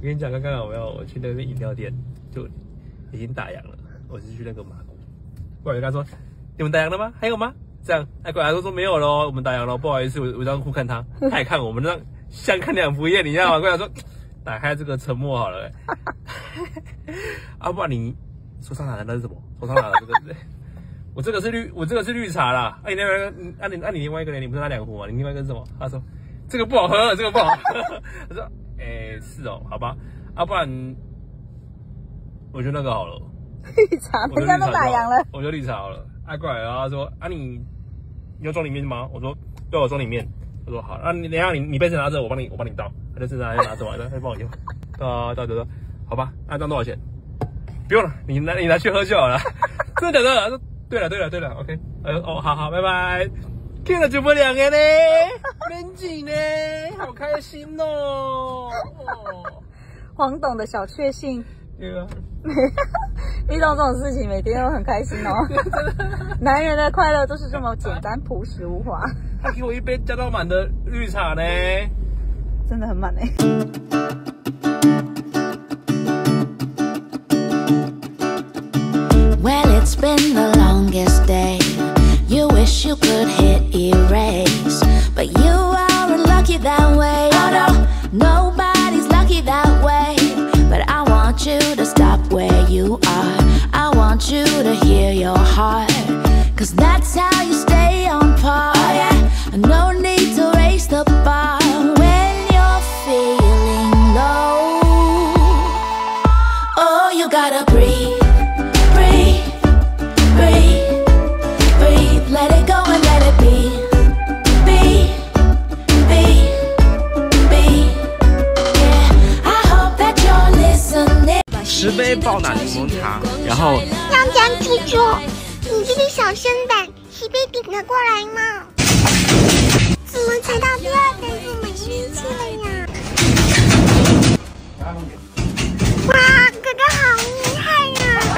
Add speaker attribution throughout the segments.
Speaker 1: 跟你讲，刚刚有没有？我去那个饮料店，就已经打烊了。我是去那个麻古，过来跟他说：“你们打烊了吗？还有吗？”这样，过来说没有咯，我们打烊了，不好意思，我这样互看他，他也看我们，那相看两不厌，你知道吗？过来说，打开这个沉默好了。啊，不然你手上拿的那是什么？手上拿的这个，我这个是绿茶啦。啊，你那边，你另外一个人，你不是拿2壶吗？你另外一个是什么？他说这个不好喝，这个不好喝。他说，是哦，好吧，啊，不然我就那个好了。
Speaker 2: 绿茶，人家都打烊了，
Speaker 1: 我就绿茶好了。过来，然后他说，啊你要装里面吗？我说对，我装里面。他说好，那你等一下你杯子拿着，我帮你倒。他就身上拿着完了，他帮我用。倒，好吧，那这样多少钱？不用了，你拿去喝就好了。真的假的？他说对了 ，OK。好，拜拜。看了这么2个呢，免钱呢，好开心哦。
Speaker 2: 黄董的小确幸。
Speaker 1: 对啊。
Speaker 2: 遇到这种事情，每天都很开心哦。男人的快乐都是这么简单、朴实无华。
Speaker 1: 他给我一杯加到满的绿茶呢，
Speaker 2: 真的很满哎。
Speaker 3: Well, it's been the longest day. You wish you could hit erase, but you aren't lucky that way. Oh no, nobody's lucky that way. But I want you to stop where you are. I want you to hear your heart, 'cause that's how you stay on par. Oh yeah, no need to raise the bar when you're feeling low. Oh, you gotta breathe, breathe, breathe, breathe. Let it go and let it be, be, be, be. Yeah, I hope that you're listening.
Speaker 4: 10杯爆奶柠檬茶，然后
Speaker 5: 要讲记住，你这个小生胆是被顶了过来吗？怎么才到第2杯就没力气了呀？哇，哥哥好厉害呀！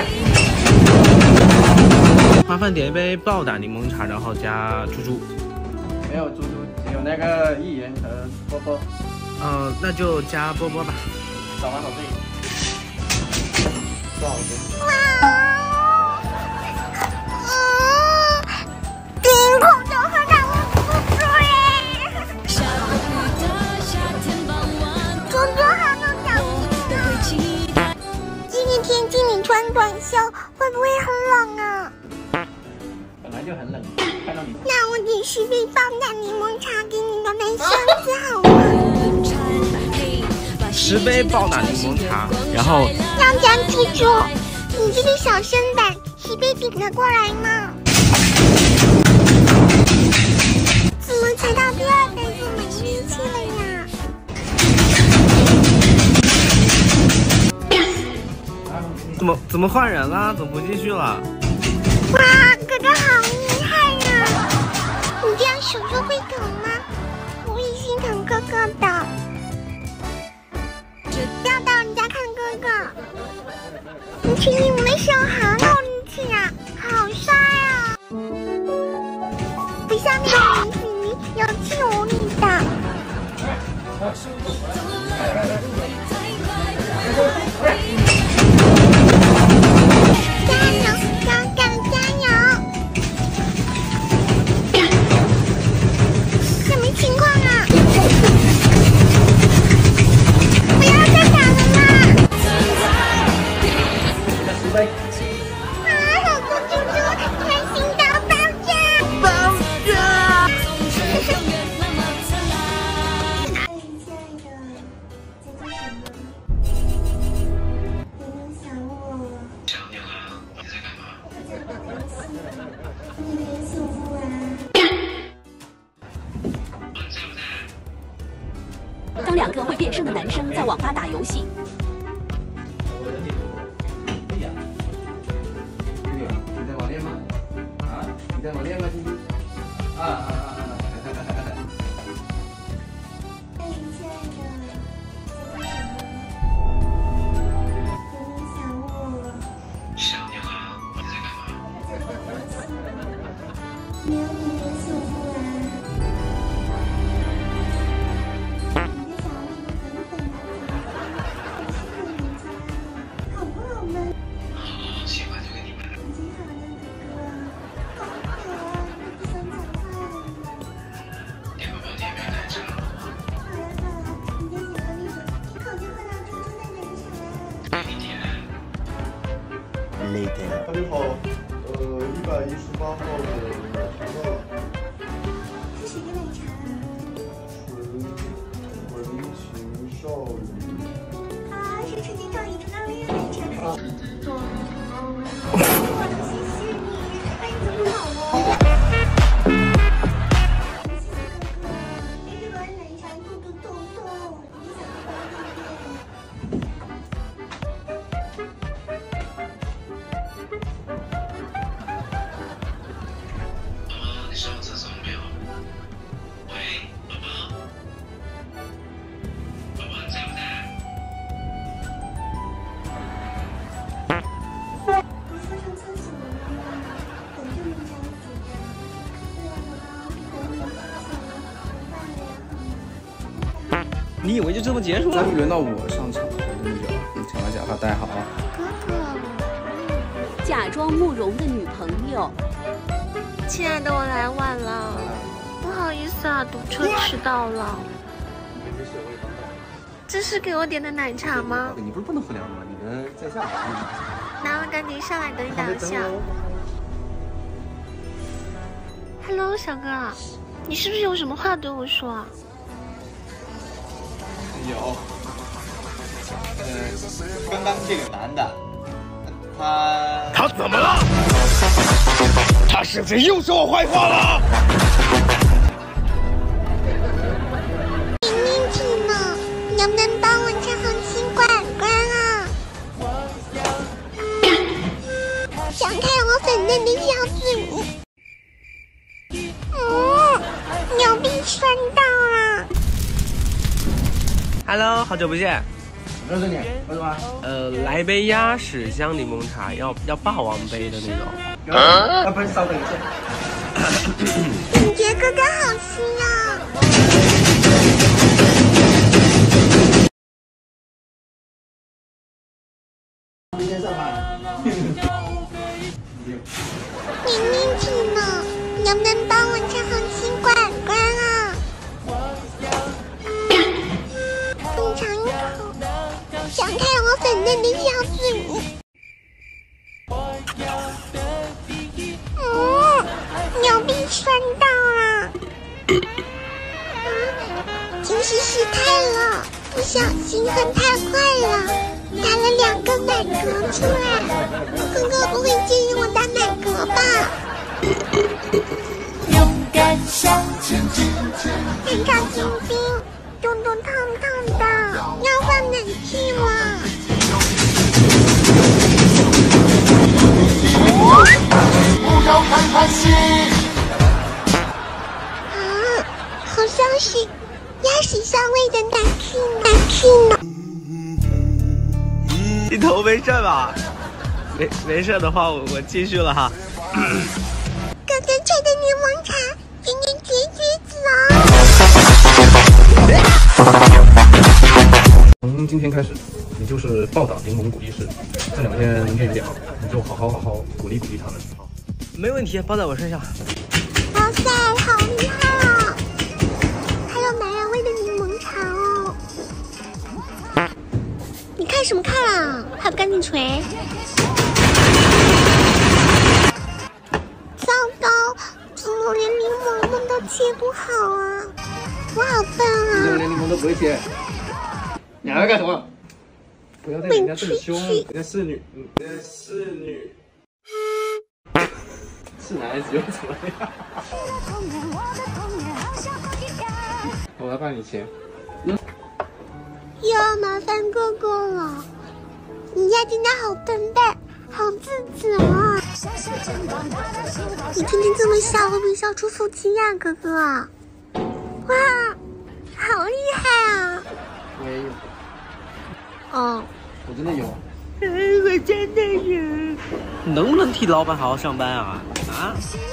Speaker 4: 麻烦点一杯爆胆柠檬茶，然后加猪猪。
Speaker 6: 没有猪猪，只有那个议员和波波。
Speaker 4: 那就加波波吧。
Speaker 6: 找完好这里。多少钱？
Speaker 5: 哇！顶口就喝到我不说耶！猪猪好有表情啊！今天天气你穿短袖会不会很冷啊？
Speaker 6: 本来就很冷，看到你。
Speaker 5: 那我点10杯爆胆柠檬茶给你当当箱子好吗
Speaker 4: ？10杯爆胆柠檬茶，然后
Speaker 5: 要讲记住，你这个小生胆是被顶了过来吗？怎么才到第2杯就没力气了呀？
Speaker 4: 怎么换人啦？怎么不继续了？
Speaker 5: 哇，哥哥好厉害呀！你这样手就会疼吗？我会心疼哥哥的。不要到人家看哥哥。你确定我的手好有力气啊？好帅啊！不像那个李子有气无力的。加油，勇敢的加油！什么情况啊？不要再打了啦！啊，好多猪猪，开心到爆炸！爆炸！
Speaker 7: 当2个会变声的男生在网吧打游戏。
Speaker 6: 你在网恋吗？啊？你在网恋吗，亲亲？
Speaker 8: later.
Speaker 9: 大家好，118号的肠道。
Speaker 5: 这是一个奶茶。
Speaker 9: 纯情少女。
Speaker 5: 啊，是纯情少女中的恋爱奶茶。谢谢你，哎，你怎么好了？谢谢哥哥，这个奶茶肚子痛痛，你想喝对不对？
Speaker 10: 你上厕所没有？喂，宝宝，宝宝你在不在？
Speaker 5: 不是说上厕所了吗？等这么着急呀？对呀，宝宝，等你上厕所了，吃饭了呀，好吗？
Speaker 4: 你以为就这么结束了？
Speaker 11: 终于轮到我上场了，这么久，请把假发戴好。
Speaker 5: 哥哥，
Speaker 7: 假装慕容的女朋友。
Speaker 5: 亲爱的，我来晚了，不好意思啊，堵车迟到了。这是给我点的奶茶吗？
Speaker 11: 你不是不能喝凉的吗？你们在下。
Speaker 5: 拿了，赶紧上来，等你2下。Hello， 小哥，你是不是有什么话对我说啊？
Speaker 12: 有，刚刚这个男的，他
Speaker 13: 怎么了？他是不是又说我坏话了？
Speaker 5: 明明气呢，能不能帮我唱好新罐罐啊？想看我粉嫩的小嘴。牛逼酸到了。
Speaker 4: Hello， 好久不见。
Speaker 11: 认识你，为什么？
Speaker 4: 来杯鸭屎香柠檬茶，要霸王杯的那种。
Speaker 11: 不是，稍等一下。
Speaker 5: 感觉哥哥好虚啊。
Speaker 11: 明天上班。
Speaker 5: 明明气呢，能不能帮我唱好新罐罐啊？你尝一口，想看我粉嫩的小嘴。牛逼酸到了！平时失态了，不小心喝太快了，打了2个奶嗝出来。哥哥不会介意我打奶嗝吧？勇敢向前进，非常清新，肚肚痛痛的，要换奶气了。
Speaker 13: 不要看看戏。
Speaker 5: 好像是鸭屎香味的奶气呢。
Speaker 4: 你头没事吧？没事的话，我继续了哈。
Speaker 5: 哥哥吹的柠檬茶，给你绝子哦。
Speaker 11: 从今天开始，你就是报道柠檬鼓励师。这2天练不了，你就好好鼓励他们。好，
Speaker 4: 没问题，包在我身上。
Speaker 5: 哇塞，好厉害啊！还有男人味的柠檬茶哦。你看什么看啊？还不赶紧捶！糟糕，怎么连柠檬都切不好啊？我好笨啊！
Speaker 11: 你怎么连柠檬都不会切？你还要干什么？不要对人家这么凶，人家是女，是男孩子又怎么样？我来帮你切。
Speaker 5: 又要麻烦哥哥了，你家真的好笨蛋，好自责啊！你天天这么笑，会不会笑出腹肌呀，哥哥？哇，好厉害啊！
Speaker 11: 我也有。
Speaker 5: 哦，
Speaker 11: 我真的有。
Speaker 5: 我真的有。
Speaker 4: 能不能替老板好好上班啊？啊？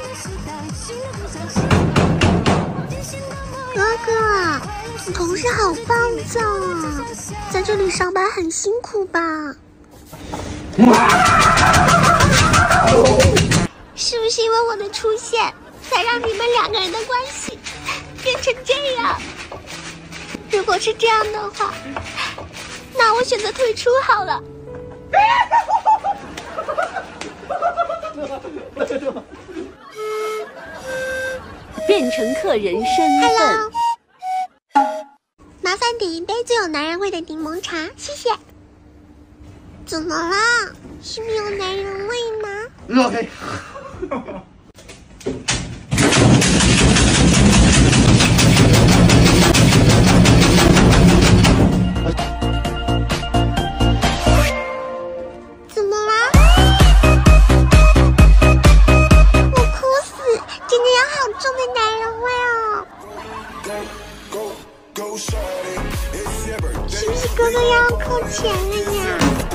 Speaker 5: 哥哥，你同事好暴躁啊，在这里上班很辛苦吧？是不是因为我的出现，才让你们2个人的关系变成这样？如果是这样的话，那我选择退出好了。
Speaker 7: 变乘客人身份。
Speaker 5: Hello， 麻烦点一杯最有男人味的柠檬茶，谢谢。怎么啦？是没有男人味吗
Speaker 13: ？OK。
Speaker 5: 怎么啦？我哭死！真的有好重的男人味哦。是不是哥哥要扣钱了呀？